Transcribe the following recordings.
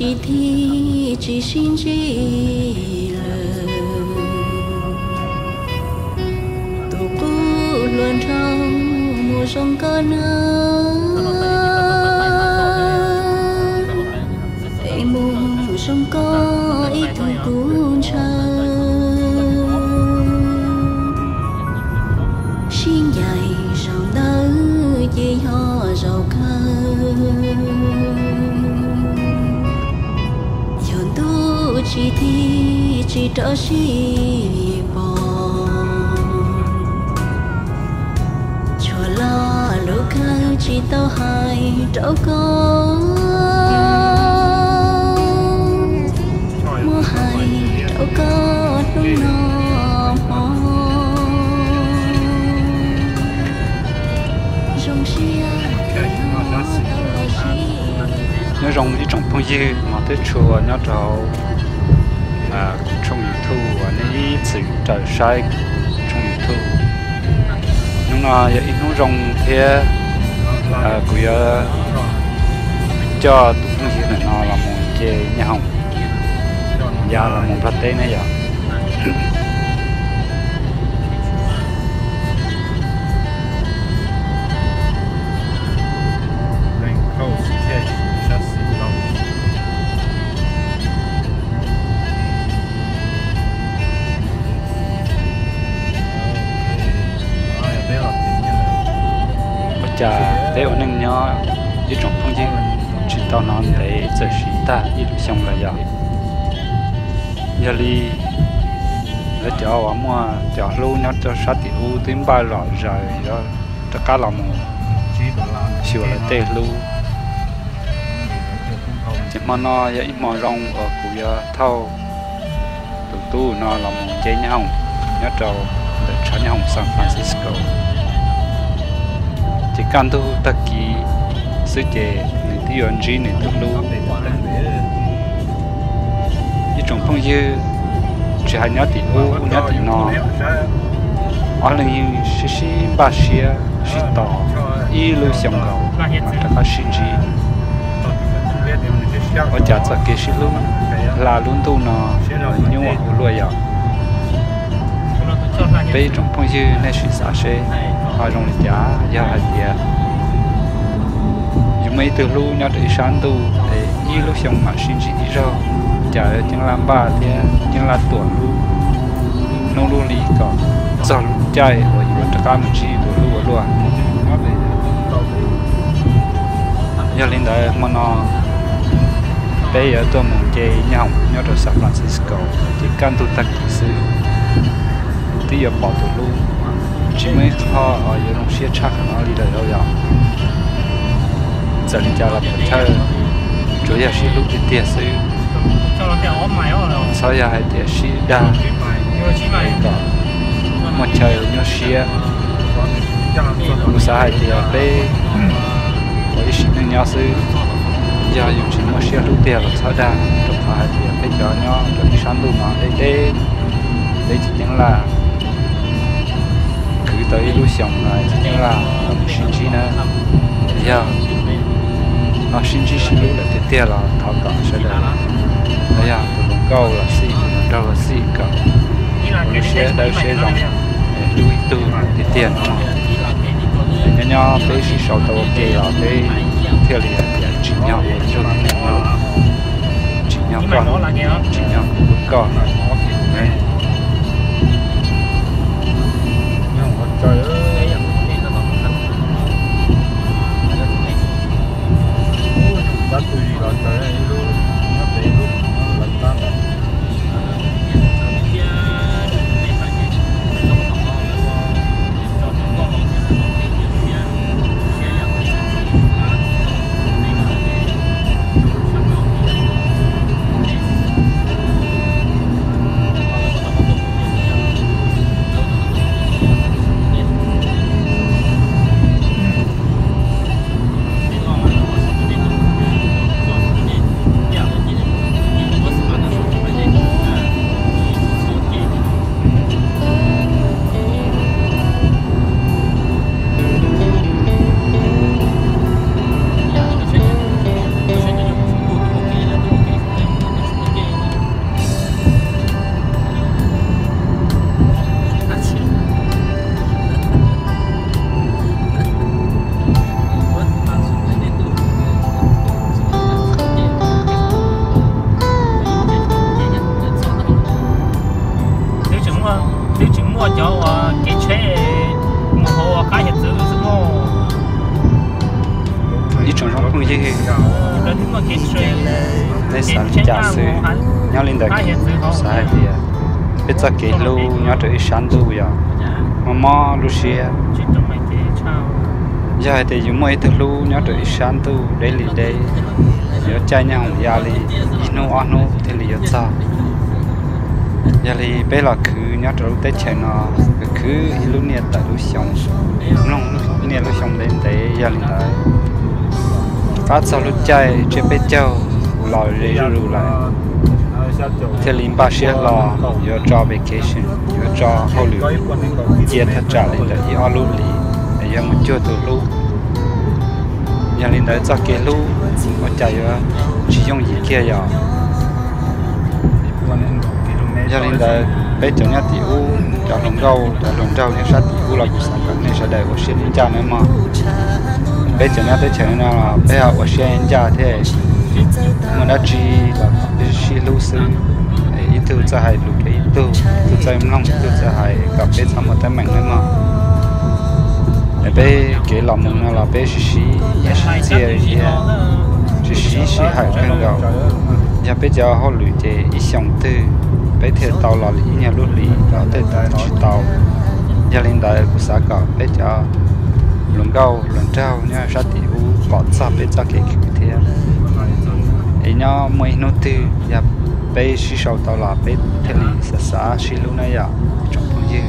chỉ thi chỉ xin chỉ lờ tụ cũ luôn trong mùa sông có nước ấy mùa sông có ít thu cũng chờ xin dài rộng đỡ dễ ho rộng chỉ thi chỉ trở chỉ bỏ chùa lo lúc khai chỉ tao hai trâu con mua hai trâu con đúng nó rong xia nhớ rong đi trồng phong dư mà tới chùa nhớ trâu trong YouTube và này sự trời sai trong YouTube nhưng mà giờ ít nó rong thế của cho tụi nó hiện là nó là một cái nhà hồng giờ là một vật tế này giờ chả thế ổn định nhau đi trồng phong dư chỉ tao nói để giờ sĩ ta đi được xong là giờ đi để cho mà cho luôn nhớ cho sát tiểu tím ba lọ rồi đó cho cá lòng xíu là tê luôn chỉ mà nó vậy mà rong ở cụ thâu tụi tu nó là một chế nhau nhớ trâu để cho nhau San Francisco chỉ cần tu tất kỳ sự chế nên tiêu anh chỉ nên tu lu đi trồng phong dư chỉ hay nhớ tiền u nhớ tiền nọ ở đây xí ba xía xí tỏ y lu xong cầu mà tất cả xí gì ở chợ sẽ kê xí lu là luôn tu nọ nhưng mà hồ lúa vậy bây trồng phong dư nên xí xã sẽ họ dùng để trả giá hạt tiền dùng mấy từ lu nhau để sáng tu để y lu xong mà xin chỉ đi rồi trả chẳng làm ba thì chẳng là tuần lu nông lu lý cả giờ chạy rồi vẫn tất cả mình chỉ tuần lu luôn giờ lên đây mà nó bây giờ tôi muốn chơi nhau nhau ở San Francisco chỉ cần tu tập kỹ sư thì giờ bỏ tuần lu chỉ mấy họ ở những đồng xe chắc nó đi đời đâu vậy giờ đi chơi là một chơi chủ yếu là lúc đi tiệc sư sau giờ hay tiệc sư đa một chơi nhau xe lúc sau hay tiệc bé với sư nên nhau sư giờ dùng chỉ một xe lúc tiệc là sau đa lúc sau hay tiệc bé cho nhau rồi đi sáng đủ mà đây chỉ những là tới lúc xong này như là sinh chi nữa giờ nó sinh chi sinh lúc là tiếp theo là thảo tạo sẽ là bây giờ tụi nó câu là xì đâu là xì cả nó sẽ đâu sẽ rộng lưu ý từ tiếp theo nó nhỏ bé xì sau tàu kê là bé theo liền chỉ nhau cho nó chỉ nhau con trời ơi bắt tôi đi gọi trời ơi luôn nó bị luôn nó lạnh lắm cho cái chế một hồ cá hiện tượng rất ngô ít trong trong không gì đến mà cái chế để sản trả sự nhau lên đại sai thì bây giờ cái lô nhau tới sản lô vậy mà lô xe giờ thì dùng mấy thứ lô nhau tới sản tu đây là đây giờ chạy nhau giờ là ino ano thì là sao giờ là bây giờ cứ nhau tới tới chạy nó cứ lúc này tại lúc sống long lúc này lúc sống đến đấy giờ là phát sau lúc chạy trên bên châu lòi lấy rượu lại thì liền ba xe lò giờ cho vacation giờ cho hậu lửa chia thật trả lên là đi ở lũ lì giờ một chỗ từ lũ giờ lên đấy cho cái lũ mà chạy chỉ dùng gì kia giờ lên đấy bây giờ nhà tiểu cho lồng rau thì sát tiểu là cũng sản phẩm này sẽ để của xe lên cha nữa mà bây giờ nhà tới chơi là bây giờ của xe lên cha thế mà đã chỉ là chỉ lưu sư ít thứ cho hai lục cái ít thứ cho em long thứ cho hai gặp cái sao mà tới mạnh nữa mà bây cái lòng mình là bây chỉ chia chỉ hai cái đầu giờ bây giờ họ luyện thì ít xong từ bây giờ tàu là ít nhà lúa lì tàu tới tàu giờ lên đại của xã cả bây giờ luồng trâu nha sát tiểu bỏ xa bây giờ cái thế ấy nó mới nốt từ giờ bây giờ sau tàu là bây thế là xã xí luôn này à trong phong dư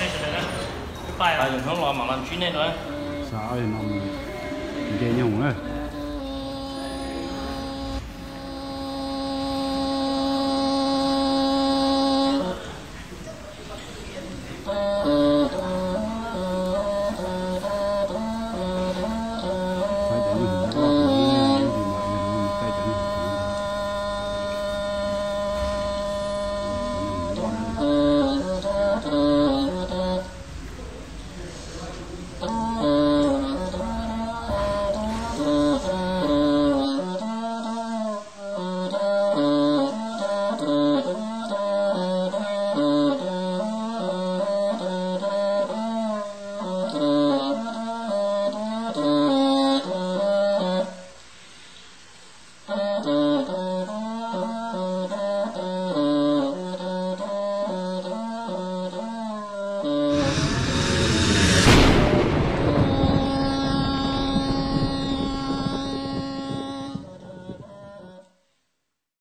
phải là nó lo mà làm chuyến này nữa sao thì nằm ghê nhung á